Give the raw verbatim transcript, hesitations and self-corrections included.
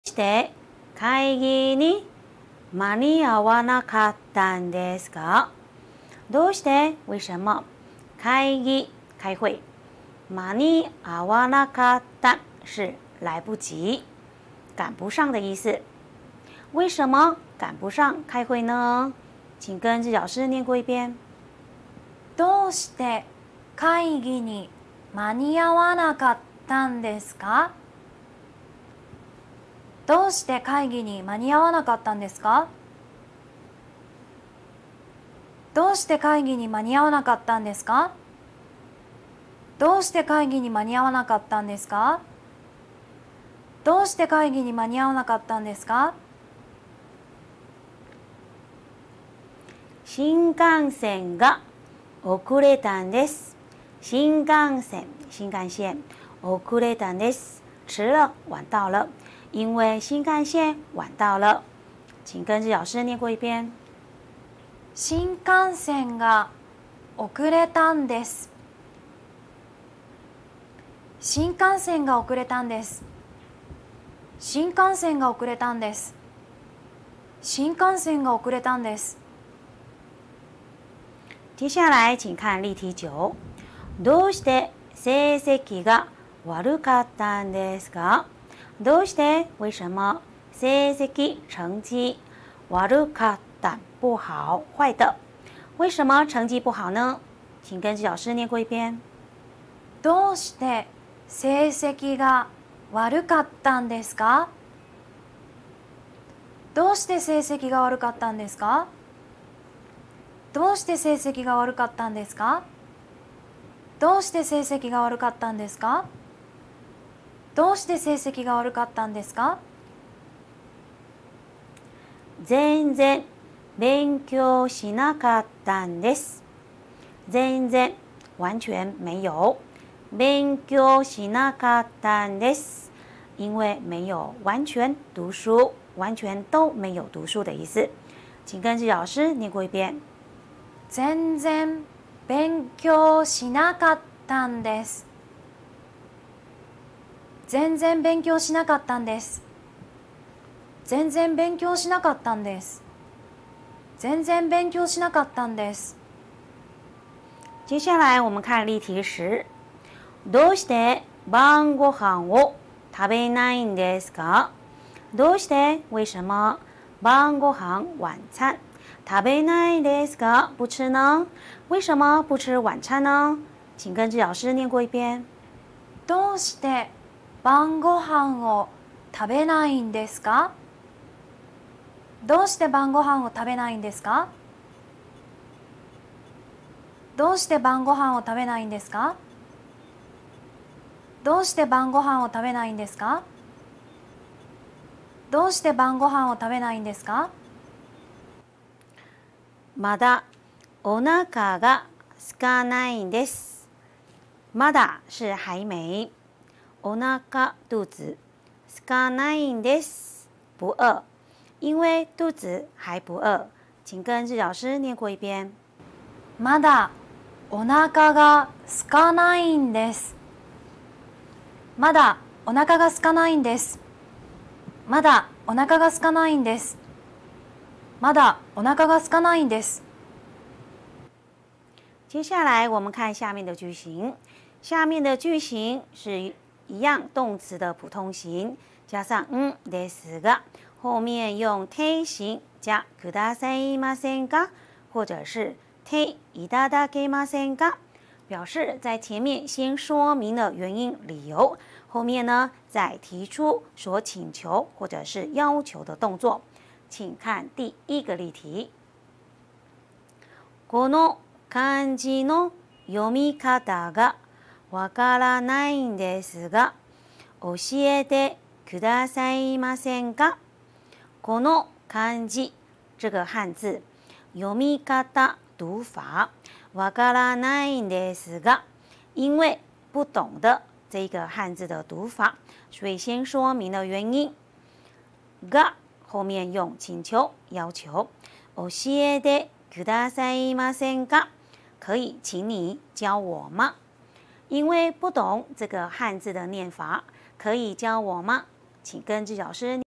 して会議に間に合わなかったんですか？どうして为什么会議开会間に合わなかった是来不及赶不上的意思。为什么赶不上开会呢？请跟日老师念过一遍。 どうして会議に間に合わなかったんですか？どうして会議に間に合わなかったんですか？どうして会議に間に合わなかったんですか？どうして会議に間に合わなかったんですか？どうして会議に間に合わなかったんですか？ 新幹線が遅れたんです。新幹線、新幹線遅れたんです。迟了，晚到了。因为新干线晚到了，请跟日老师念过一遍。 新幹線が遅れたんです。新幹線が遅れたんです。新幹線が遅れたんです。新幹線が遅れたんです。 接下来请看例題九。どうして成績が悪かったんですか？どうして为什么成績成績悪かった不好坏的？为什么成績不好呢？请跟日老師念過一遍。 どうして成績が悪かったんですか？どうして成績が悪かったんですか？どうして成績が悪かったんですか？どうして成績が悪かったんですか？どうして成績が悪かったんですか？ 全然勉強しなかったんです。全然完全没有勉強しなかったんです。因为没有完全读书，完全都没有读书的意思。请跟日老师念过一遍。 全然勉強しなかったんです。全然勉強しなかったんです。全然勉強しなかったんです。全然勉強しなかったんです。 接下来我们看例題十。どうして晩ご飯を食べないんですか？どうして为什么晩ご飯晚餐食べないですか？不吃呢？为什么不吃晚餐呢？请跟日老師念过一遍。 どうして晩ご飯を食べないんですか？どうして晩ご飯を食べないんですか？どうして晩ご飯を食べないんですか？どうして晩ご飯を食べないんですか？どうして晩ご飯を食べないんですか？ まだお腹が空かないんです。まだ是还没。お腹肚子空かないんです。不餓。因为肚子还不餓，请跟日老師念過一遍。 まだお腹が空かないんです。まだお腹が空かないんです。まだお腹が空かないんです。まだお腹が空かないんです。 接下来我们看下面的句型。下面的句型是一样动词的普通型，加上嗯ですが，后面用て形加くださいませんか，或者是ていただけませんか，表示在前面先说明了原因理由，后面呢再提出所请求或者是要求的动作。请看第一个例題。この漢字の読み方がわからないんですが、教えてくださいませんか？この漢字这个汉字読み方读法わからないんですが，因为不懂的这个汉字的读法，所以先说明了原因。が后面用请求要求，教えてくださいませんか？可以请你教我吗？因为不懂这个汉字的念法，可以教我吗？请跟日老師